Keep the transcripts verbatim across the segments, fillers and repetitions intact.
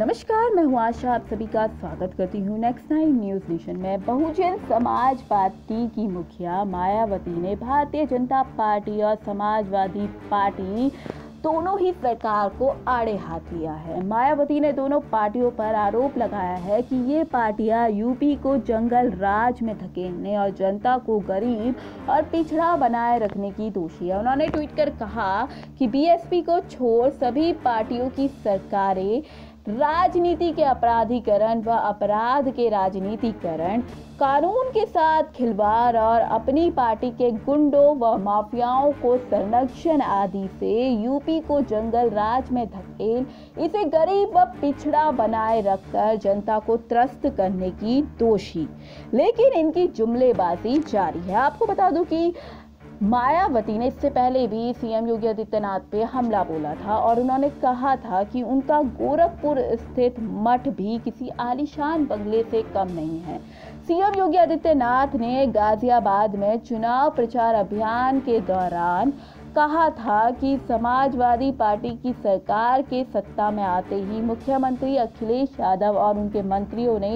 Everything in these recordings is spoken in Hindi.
नमस्कार, मैं हूँ आशा। आप सभी का स्वागत करती हूँ नेक्स्ट नाइन न्यूज नेशन में। बहुजन समाज पार्टी की मुखिया मायावती ने भारतीय जनता पार्टी और समाजवादी पार्टी दोनों ही सरकार को आड़े हाथ लिया है। मायावती ने दोनों पार्टियों पर आरोप लगाया है कि ये पार्टियां यूपी को जंगल राज में धकेलने और जनता को गरीब और पिछड़ा बनाए रखने की दोषी है। उन्होंने ट्वीट कर कहा कि बीएसपी को छोड़ सभी पार्टियों की सरकारें राजनीति के अपराधीकरण व अपराध के राजनीतिकरण, कानून के साथ खिलवाड़ और अपनी पार्टी के गुंडों व माफियाओं को संरक्षण आदि से यूपी को जंगल राज में धकेल इसे गरीब व पिछड़ा बनाए रखकर जनता को त्रस्त करने की दोषी। लेकिन इनकी जुमलेबाजी जारी है। आपको बता दूं कि मायावती ने इससे पहले भी सीएम योगी आदित्यनाथ पे हमला बोला था और उन्होंने कहा था कि उनका गोरखपुर स्थित मठ भी किसी आलीशान बंगले से कम नहीं है। सीएम योगी आदित्यनाथ ने गाजियाबाद में चुनाव प्रचार अभियान के दौरान कहा था कि समाजवादी पार्टी की सरकार के सत्ता में आते ही मुख्यमंत्री अखिलेश यादव और उनके मंत्रियों ने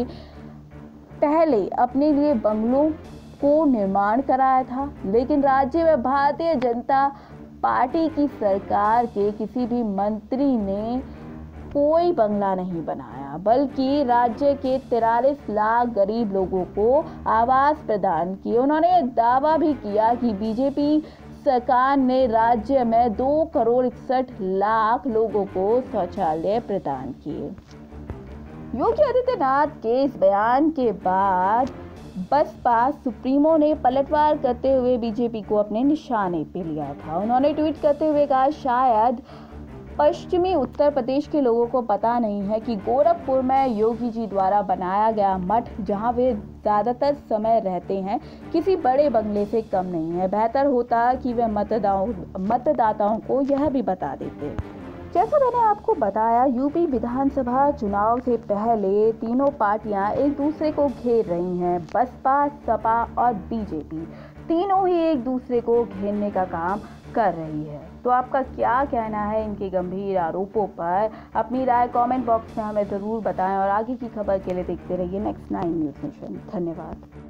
पहले अपने लिए बंगलों को निर्माण कराया था, लेकिन राज्य में भारतीय जनता पार्टी की सरकार के किसी भी मंत्री ने कोई बंगला नहीं बनाया, बल्कि राज्य के तिरालीस लाख गरीब लोगों को आवास प्रदान किए। उन्होंने दावा भी किया कि बीजेपी सरकार ने राज्य में दो करोड़ इकसठ लाख लोगों को शौचालय प्रदान किए। योगी आदित्यनाथ के इस बयान के बाद बसपा सुप्रीमो ने पलटवार करते हुए बीजेपी को अपने निशाने पे लिया था। उन्होंने ट्वीट करते हुए कहा, शायद पश्चिमी उत्तर प्रदेश के लोगों को पता नहीं है कि गोरखपुर में योगी जी द्वारा बनाया गया मठ, जहां वे ज्यादातर समय रहते हैं, किसी बड़े बंगले से कम नहीं है। बेहतर होता कि वे मतदाताओं मतदाताओं को यह भी बता देते। जैसा मैंने आपको बताया, यूपी विधानसभा चुनाव से पहले तीनों पार्टियां एक दूसरे को घेर रही हैं। बसपा, सपा और बीजेपी तीनों ही एक दूसरे को घेरने का काम कर रही है। तो आपका क्या कहना है इनके गंभीर आरोपों पर? अपनी राय कमेंट बॉक्स में हमें ज़रूर बताएं और आगे की खबर के लिए देखते रहिए नेक्स्ट नाइन न्यूज़ नेशन। धन्यवाद।